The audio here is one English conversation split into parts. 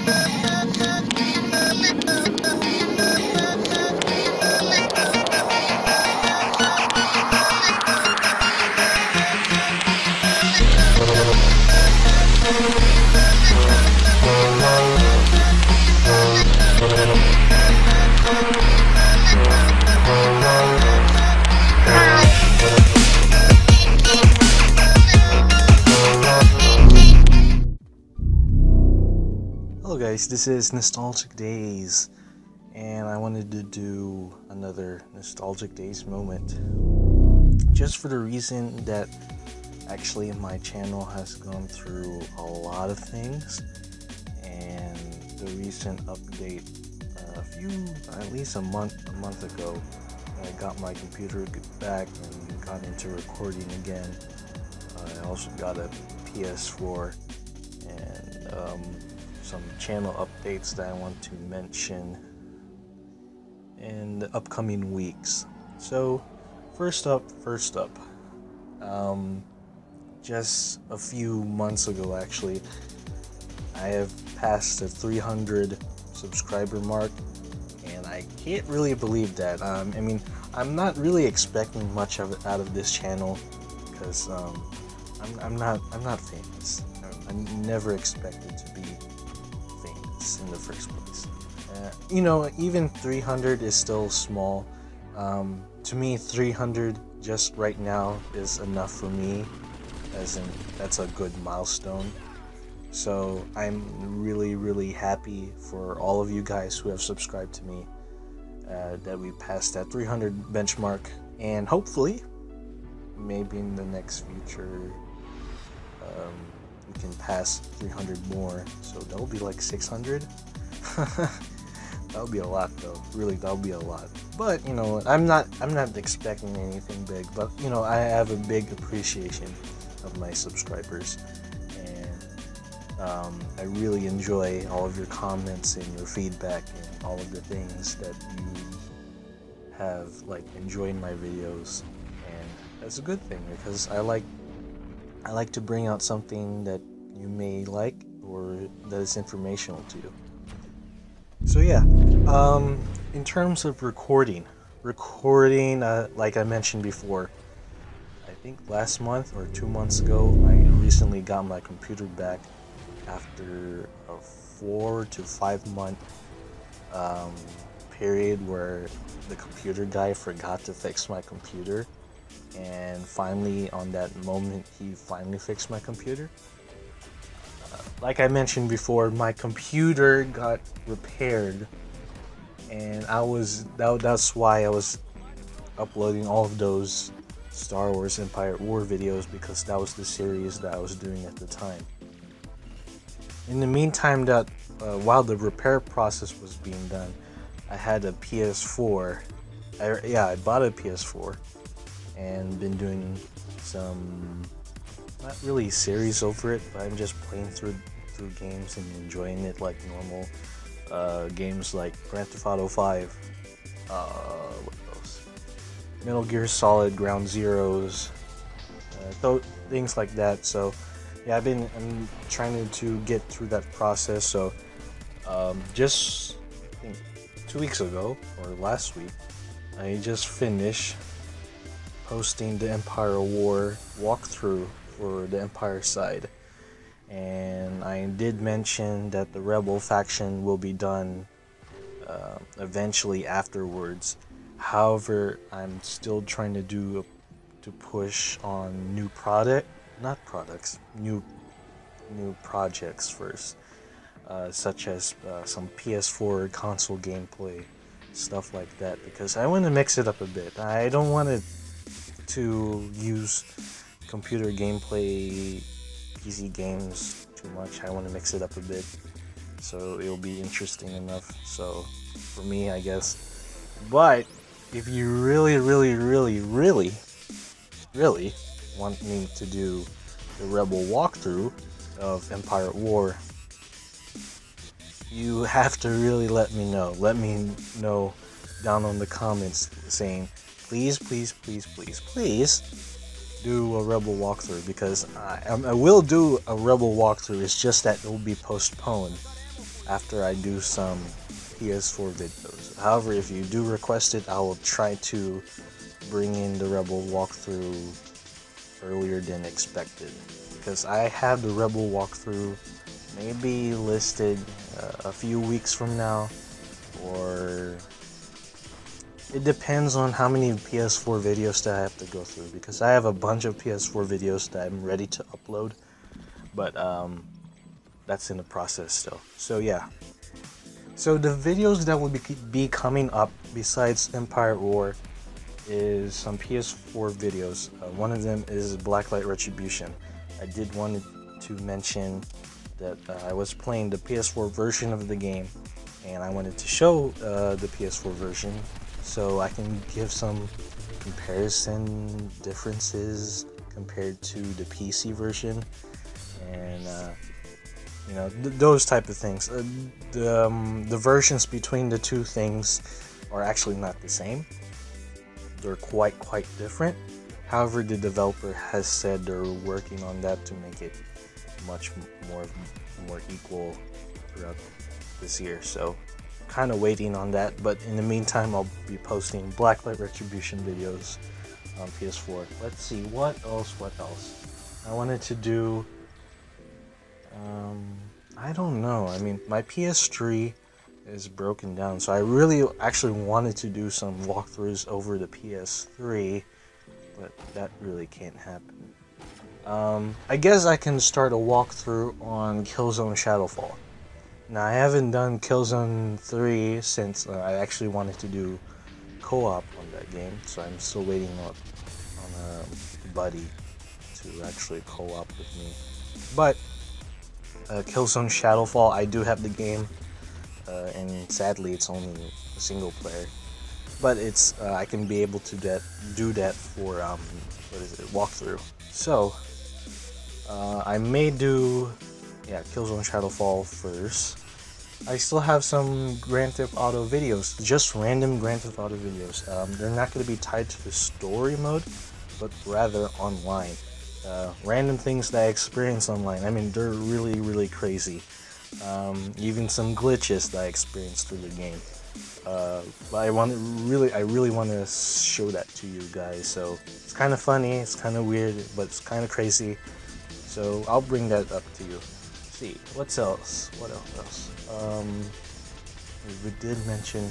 Hello guys, this is Nostalgic Days, and I wanted to do another Nostalgic Days moment. Just for the reason that actually my channel has gone through a lot of things, and the recent update, at least a month ago, I got my computer back and got into recording again. I also got a PS4 and some channel updates that I want to mention in the upcoming weeks. So first up, just a few months ago actually, I have passed the 300 subscriber mark, and I can't really believe that. I mean, I'm not really expecting much of it out of this channel because I'm not famous. I never expected to be famous in the first place. You know, even 300 is still small. To me, 300 just right now is enough for me, as in that's a good milestone. So I'm really happy for all of you guys who have subscribed to me, that we passed that 300 benchmark, and hopefully maybe in the next future we can pass 300 more, so that'll be like 600. That'll be a lot though, really, that'll be a lot. But you know, I'm not expecting anything big, but you know, I have a big appreciation of my subscribers, and I really enjoy all of your comments and your feedback and all of the things that you have like enjoyed my videos, and that's a good thing because I like to bring out something that you may like or that is informational to you. So yeah, in terms of recording, like I mentioned before, I think last month or 2 months ago, I recently got my computer back after a 4 to 5 month period where the computer guy forgot to fix my computer, and finally on that moment he finally fixed my computer. Like I mentioned before, my computer got repaired, and that's why I was uploading all of those Star Wars Empire at War videos, because that was the series that I was doing at the time. In the meantime, while the repair process was being done, I had a PS4. I bought a PS4 and been doing some, not really series over it, but I'm just playing through games and enjoying it like normal. Games like Grand Theft Auto 5, what else? Metal Gear Solid, Ground Zeroes, things like that. So yeah, I'm trying to get through that process. So just I think 2 weeks ago or last week, I just finished posting the Empire War walkthrough for the Empire side, and I did mention that the Rebel faction will be done eventually afterwards. However, I'm still trying to push on new projects first, such as some PS4 console gameplay, stuff like that, because I want to mix it up a bit. I don't want to use computer gameplay, PC games too much. I want to mix it up a bit, so it'll be interesting enough. So for me, I guess. But if you really want me to do the Rebel walkthrough of Empire at War, you have to really let me know. Let me know down on the comments saying, please do a Rebel walkthrough, because I will do a Rebel walkthrough. It's just that it will be postponed. after I do some PS4 videos. However, if you do request it, I will try to bring in the Rebel walkthrough earlier than expected, because I have the Rebel walkthrough maybe listed a few weeks from now, or it depends on how many PS4 videos that I have to go through, because I have a bunch of PS4 videos that I'm ready to upload, but that's in the process still. So yeah, so the videos that will be coming up besides Empire War is some PS4 videos. One of them is Blacklight Retribution. I did want to mention that I was playing the PS4 version of the game, and I wanted to show the PS4 version so I can give some comparison differences compared to the PC version, and you know, those type of things. The versions between the two things are actually not the same. They're quite different. However, the developer has said they're working on that to make it much more equal throughout this year. So kind of waiting on that, but in the meantime I'll be posting Blacklight Retribution videos on PS4. Let's see, what else I wanted to do. I don't know, I mean, my PS3 is broken down, so I really actually wanted to do some walkthroughs over the PS3, but that really can't happen. I guess I can start a walkthrough on Killzone Shadowfall. Now, I haven't done Killzone 3 since I actually wanted to do co-op on that game, so I'm still waiting on a buddy to actually co-op with me. But Killzone Shadowfall, I do have the game, and sadly it's only a single player. But it's I can be able to do that for walkthrough. So I may do Killzone Shadowfall first. I still have some Grand Theft Auto videos, just random Grand Theft Auto videos. They're not going to be tied to the story mode, but rather online. Random things that I experience online. I mean, they're really crazy. Even some glitches that I experienced through the game. But I really want to show that to you guys. So it's kind of funny, it's kind of weird, but it's kind of crazy. So I'll bring that up to you. Let's see, what else? We did mention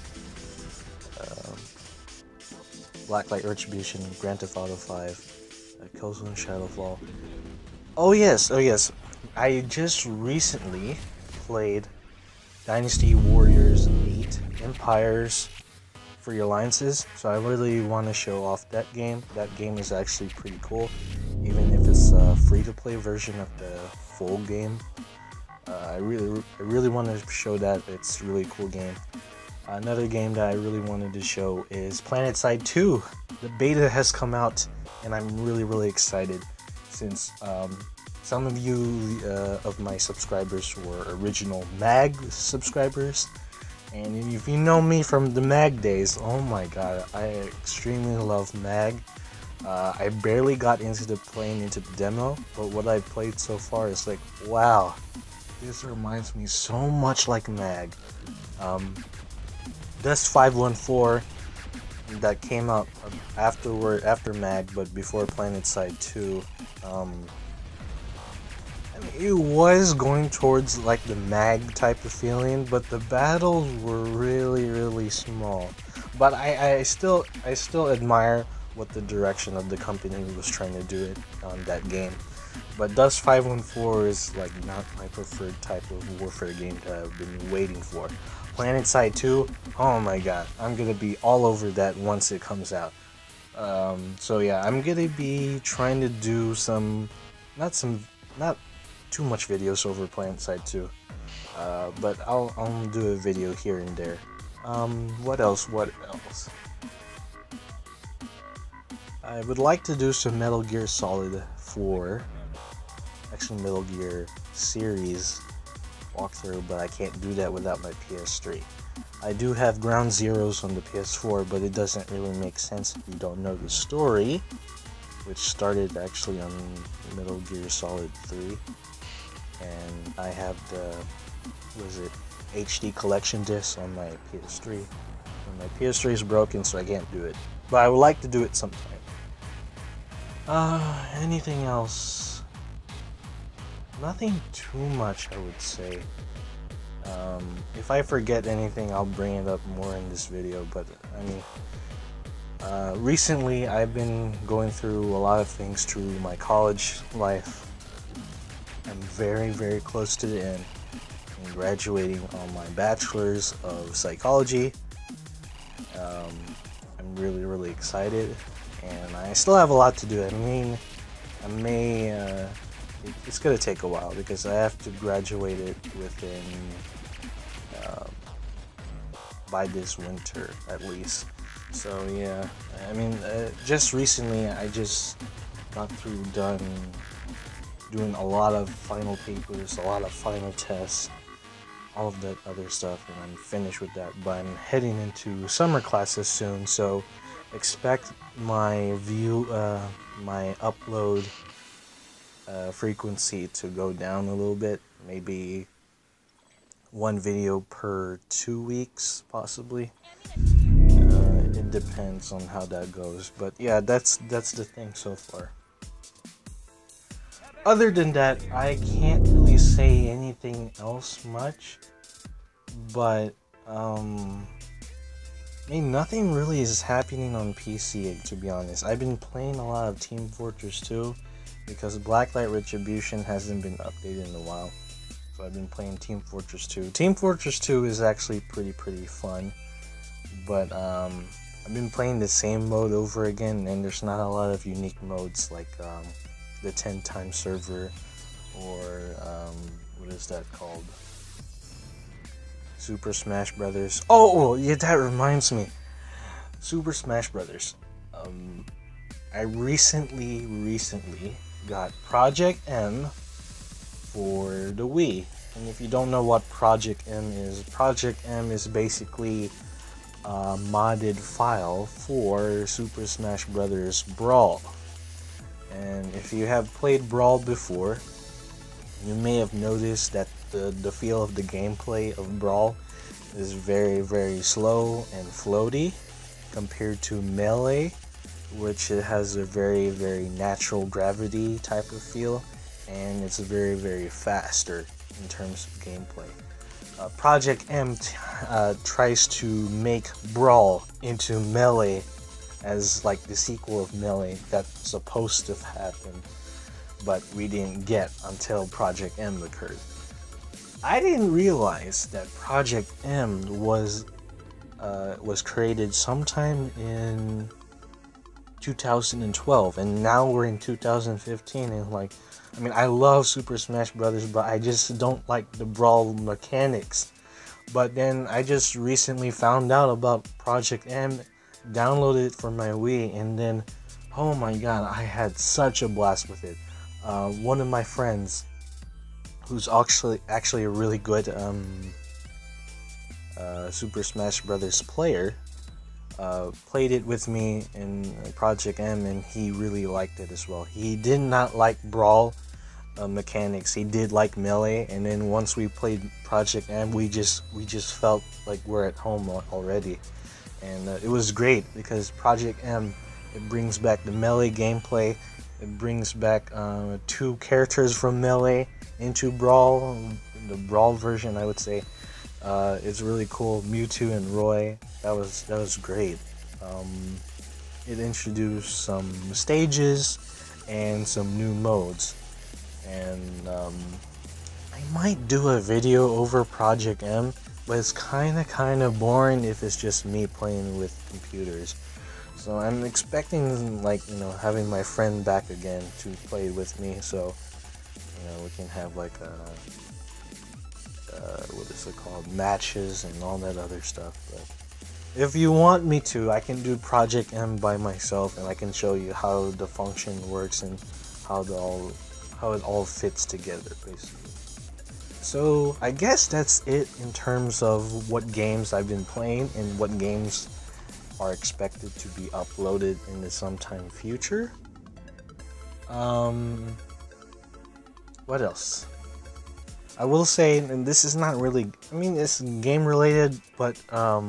Blacklight Retribution, Grand Theft Auto 5, Killzone Shadowfall. Oh yes, I just recently played Dynasty Warriors 8 Empires Free Alliances, so I really want to show off that game. That game is actually pretty cool, even if it's a free-to-play version of the full game. I really want to show that. It's a really cool game. Another game that I really wanted to show is PlanetSide 2. The beta has come out, and I'm really excited, since some of you of my subscribers were original MAG subscribers, and if you know me from the MAG days, oh my god, I extremely love MAG. I barely got playing into the demo, but what I played so far is like, wow, this reminds me so much like MAG. Dust 514 that came out after MAG, but before PlanetSide 2. I mean, it was going towards like the MAG type of feeling, but the battles were really small. But I still admire what the direction of the company was trying to do it on that game. But Dust 514 is like not my preferred type of warfare game that I've been waiting for. PlanetSide 2, oh my god, I'm gonna be all over that once it comes out. So yeah, I'm gonna be trying to do not too much videos over PlanetSide 2, but I'll do a video here and there. What else? I would like to do some Metal Gear Solid 4, actually Metal Gear series walkthrough, but I can't do that without my PS3. I do have Ground Zeroes on the PS4, but it doesn't really make sense if you don't know the story, which started actually on Metal Gear Solid 3, and I have the was it, HD collection disc on my PS3. And my PS3 is broken, so I can't do it. But I would like to do it sometime. Anything else? Nothing too much, I would say. If I forget anything, I'll bring it up more in this video, but I mean, recently I've been going through a lot of things through my college life. I'm very, very close to the end. I'm graduating on my bachelor's of psychology. I'm really, really excited, and I still have a lot to do. I mean, it's gonna take a while because I have to graduate it within by this winter at least. So yeah, I mean, just recently I just got through done doing a lot of final papers, a lot of final tests, all of that other stuff, and I'm finished with that. But I'm heading into summer classes soon, so expect my my upload frequency to go down a little bit, maybe one video per 2 weeks, possibly. It depends on how that goes, but yeah, that's the thing so far. Other than that, I can't really say anything else much, but I mean, nothing really is happening on PC, to be honest. I've been playing a lot of Team Fortress 2 because Blacklight Retribution hasn't been updated in a while. So I've been playing Team Fortress 2. Team Fortress 2 is actually pretty fun, but I've been playing the same mode over again, and there's not a lot of unique modes like the 10-time server, or what is that called? Super Smash Brothers. Oh yeah, that reminds me. Super Smash Brothers. I recently got Project M for the Wii. And if you don't know what Project M is basically a modded file for Super Smash Brothers Brawl. And if you have played Brawl before, you may have noticed that the feel of the gameplay of Brawl is very slow and floaty compared to Melee, which has a very natural gravity type of feel, and it's very faster in terms of gameplay. Project M tries to make Brawl into Melee as like the sequel of Melee that's supposed to happen, but we didn't get until Project M occurred. I didn't realize that Project M was created sometime in 2012, and now we're in 2015, and like, I mean, I love Super Smash Brothers, but I just don't like the Brawl mechanics. But then I just recently found out about Project M, downloaded it for my Wii, and then, oh my god, I had such a blast with it. One of my friends, who's actually a really good Super Smash Brothers player, played it with me in Project M, and he really liked it as well. He did not like Brawl mechanics. He did like Melee, and then once we played Project M, we just felt like we're at home already. And it was great because Project M, it brings back the Melee gameplay. It brings back 2 characters from Melee into Brawl, the Brawl version, I would say. It's really cool. Mewtwo and Roy. That was great. It introduced some stages and some new modes, and I might do a video over Project M, but it's kind of boring if it's just me playing with computers. So I'm expecting, like, you know, having my friend back again to play with me, so, you know, we can have like a what is it called, matches and all that other stuff. But if you want me to, I can do Project M by myself, and I can show you how the function works and how it all fits together, basically. So I guess that's it in terms of what games I've been playing and what games are expected to be uploaded in the sometime future. What else? I will say, and this is not really, I mean, it's game related, but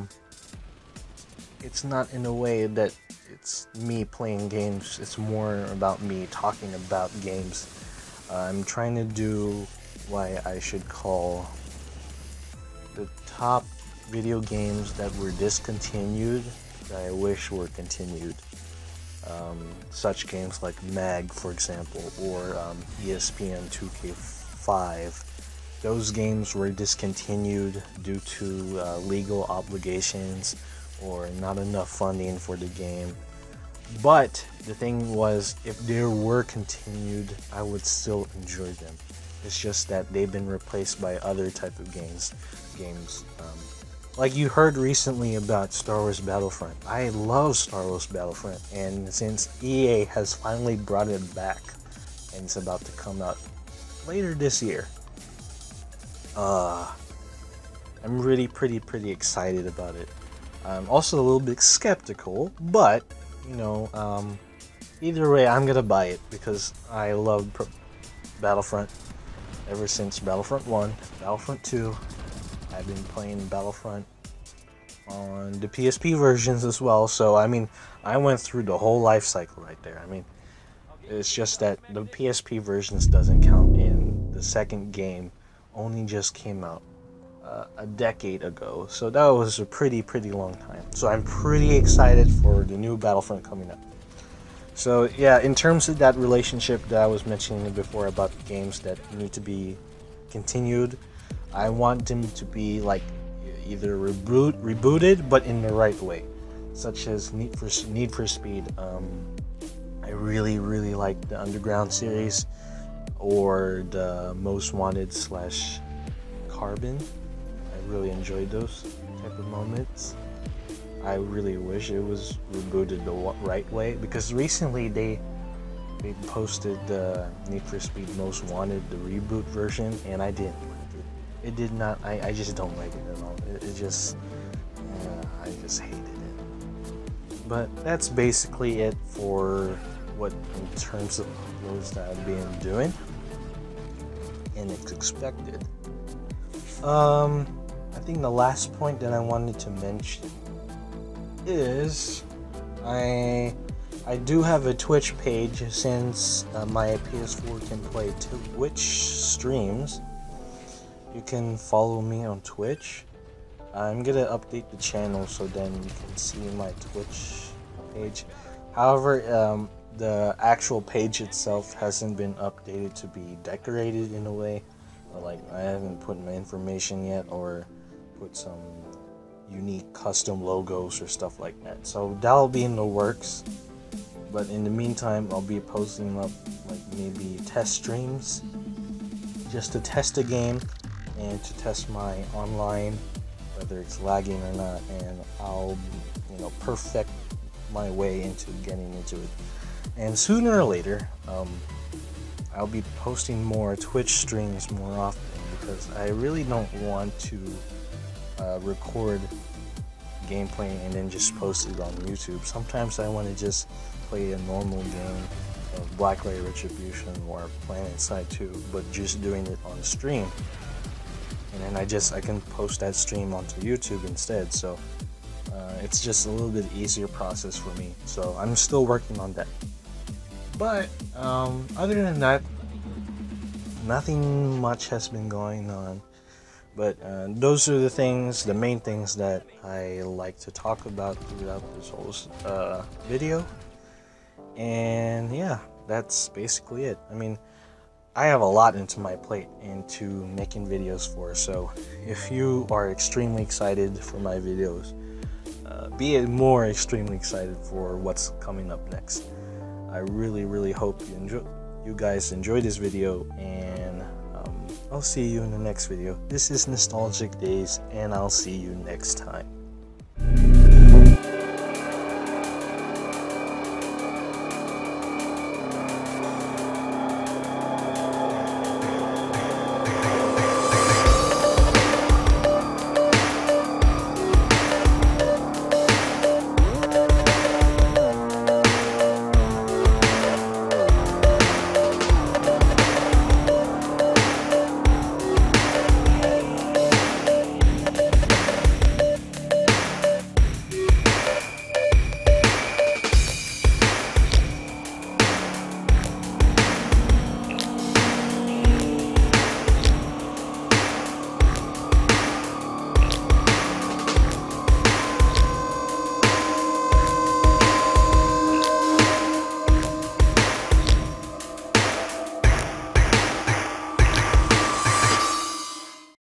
it's not in a way that it's me playing games. It's more about me talking about games. I'm trying to do what I should call the top video games that were discontinued that I wish were continued. Such games like MAG, for example, or ESPN 2K5. Those games were discontinued due to legal obligations or not enough funding for the game. But the thing was, if they were continued, I would still enjoy them. It's just that they've been replaced by other type of games. Like you heard recently about Star Wars Battlefront. I love Star Wars Battlefront, and since EA has finally brought it back, and it's about to come out later this year, I'm really pretty excited about it. I'm also a little bit skeptical, but you know, either way, I'm gonna buy it because I love Battlefront ever since Battlefront 1, Battlefront 2. I've been playing Battlefront on the PSP versions as well, so I mean, I went through the whole life cycle right there. I mean, it's just that the PSP versions doesn't count in. The second game only just came out a decade ago, so that was a pretty long time. So I'm pretty excited for the new Battlefront coming up. So yeah, in terms of that relationship that I was mentioning before about the games that need to be continued, I want them to be like either rebooted, but in the right way, such as Need for Speed. I really like the Underground series, or the Most Wanted / Carbon. I really enjoyed those type of moments. I really wish it was rebooted the right way, because recently they posted the Need for Speed Most Wanted, the reboot version, and I didn't like it. It did not. I just don't like it at all. It just, I just hated it. But that's basically it for what in terms of uploads that I've been doing, and it's expected. I think the last point that I wanted to mention is I do have a Twitch page, since my PS4 can play Twitch streams. You can follow me on Twitch. I'm gonna update the channel so then you can see my Twitch page. However, the actual page itself hasn't been updated to be decorated in a way. Like, I haven't put my information yet, or put some unique custom logos or stuff like that. So that'll be in the works. But in the meantime, I'll be posting up like maybe test streams just to test the game and to test my online, whether it's lagging or not, and I'll, you know, perfect my way into getting into it. And sooner or later, I'll be posting more Twitch streams more often, because I really don't want to record gameplay and then just post it on YouTube. Sometimes I want to just play a normal game of Blacklight Retribution or PlanetSide 2, but just doing it on stream, and then I can post that stream onto YouTube instead. So it's just a little bit easier process for me. So I'm still working on that. But other than that, nothing much has been going on. But those are the main things that I like to talk about throughout this whole video. And yeah, that's basically it. I mean, I have a lot into my plate into making videos for, so if you are extremely excited for my videos, be more extremely excited for what's coming up next. I really hope you guys enjoy this video, and I'll see you in the next video. This is Nostalgic Days, and I'll see you next time.